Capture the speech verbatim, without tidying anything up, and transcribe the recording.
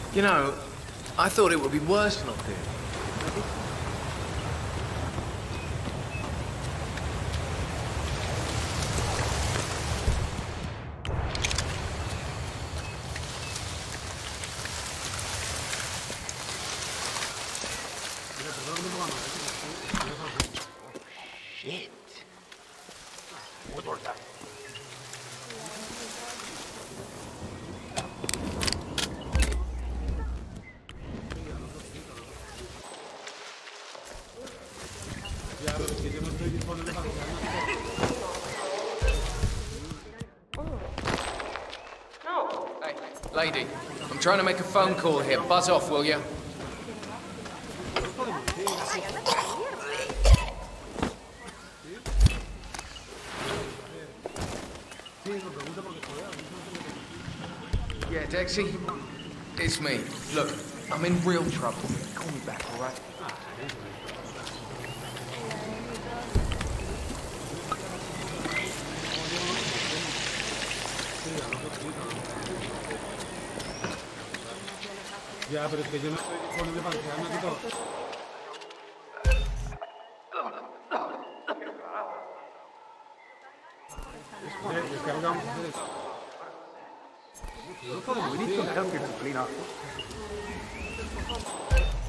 You know, I thought it would be worse than up here. Shit. Hey, lady, I'm trying to make a phone call here. Buzz off, will you? Yeah, Dexy? It's me. Look, I'm in real trouble. Call me back, all right? Ya, pero es que yo no estoy disponible para quedarme aquí todo. Descargamos. No podemos ir con disciplina.